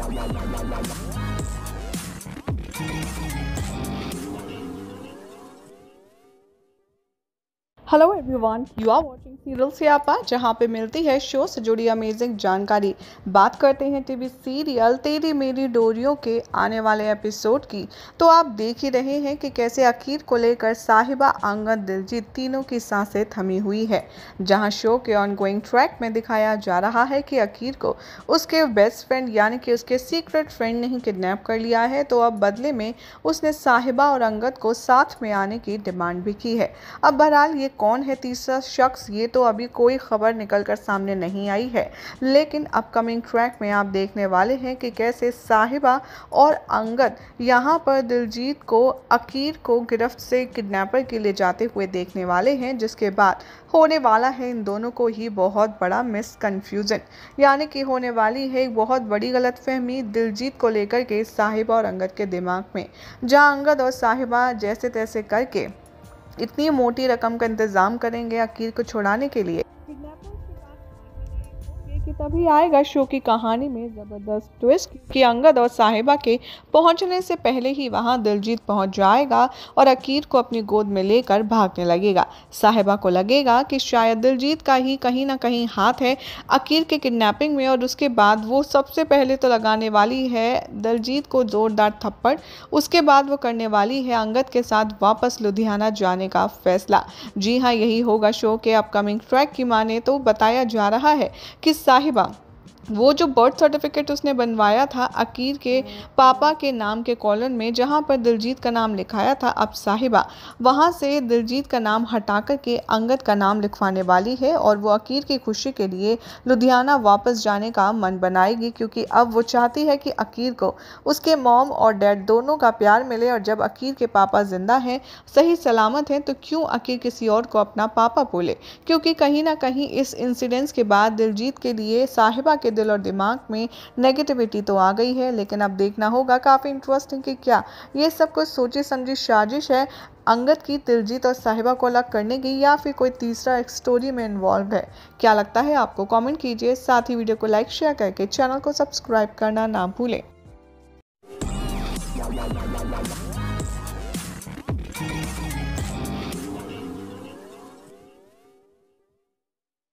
Hello everyone, you are watching serial Syaapa, जहां पे मिलती है शो से जुड़ी अमेजिंग जानकारी। बात करते हैं टीवी सीरियल तेरी मेरी डोरियों के आने वाले एपिसोड की। तो आप देख ही रहे हैं कि कैसे अकीर को लेकर साहिबा, अंगद, दिलजीत तीनों की सांसें थमी हुई है। जहां शो के ऑनगोइंग ट्रैक में दिखाया जा रहा है कि अकीर को उसके बेस्ट फ्रेंड यानी कि उसके सीक्रेट फ्रेंड ने ही किडनैप कर लिया है, तो अब बदले में उसने साहिबा और अंगद को साथ में आने की डिमांड भी की है। अब बहरहाल ये कौन है तीसरा शख्स, ये तो अभी कोई खबर निकलकर सामने नहीं आई है, लेकिन अपकमिंग ट्रैक में आप देखने वाले हैं कि कैसे साहिबा और अंगद यहाँ पर दिलजीत को अकीर को गिरफ्त से किडनैपर के ले जाते हुए देखने वाले हैं, जिसके बाद होने वाला है इन दोनों को ही बहुत बड़ा मिसकन्फ्यूजन, यानी कि होने वाली है एक बहुत बड़ी गलतफहमी दिलजीत को लेकर के साहिबा और अंगद के दिमाग में, जहाँ अंगद और साहिबा जैसे तैसे करके इतनी मोटी रकम का इंतजाम करेंगे अकीर को छुड़ाने के लिए कि तभी आएगा शो की कहानी में जबरदस्त ट्विस्ट कि अंगद और साहिबा के पहुंचने से पहले ही वहां दिलजीत पहुंच जाएगा और अकीर को अपनी गोद में लेकर भागने लगेगा। साहिबा को लगेगा कि शायद दिलजीत का ही कहीं ना कहीं हाथ है अकीर के किडनैपिंग में, और उसके बाद वो सबसे पहले तो लगाने वाली है दिलजीत को जोरदार थप्पड़। उसके बाद वो करने वाली है अंगद के साथ वापस लुधियाना जाने का फैसला। जी हाँ, यही होगा शो के अपकमिंग ट्रैक की माने तो। बताया जा रहा है कि साहिबा वो जो बर्थ सर्टिफिकेट उसने बनवाया था अकीर के पापा के नाम के कॉलम में, जहां पर दिलजीत का नाम लिखाया था, अब साहिबा वहां से दिलजीत का नाम हटा कर के अंगद का नाम लिखवाने वाली है और वो अकीर की खुशी के लिए लुधियाना वापस जाने का मन बनाएगी, क्योंकि अब वो चाहती है कि अकीर को उसके मॉम और डैड दोनों का प्यार मिले। और जब अकीर के पापा जिंदा हैं, सही सलामत हैं, तो क्यों अकीर किसी और को अपना पापा बोले, क्योंकि कहीं ना कहीं इस इंसिडेंस के बाद दिलजीत के लिए साहिबा के दिल और दिमाग में नेगेटिविटी तो आ गई है। लेकिन अब देखना होगा, काफ़ी इंटरेस्टिंग कि क्या ये सब कुछ सोची समझी साजिश है अंगद की दिलजीत और साहिबा को अलग करने की, या फिर कोई तीसरा एक स्टोरी में इन्वॉल्व है। क्या लगता है आपको? कमेंट कीजिए, साथ ही वीडियो को लाइक शेयर करके चैनल को सब्सक्राइब करना ना भूलें।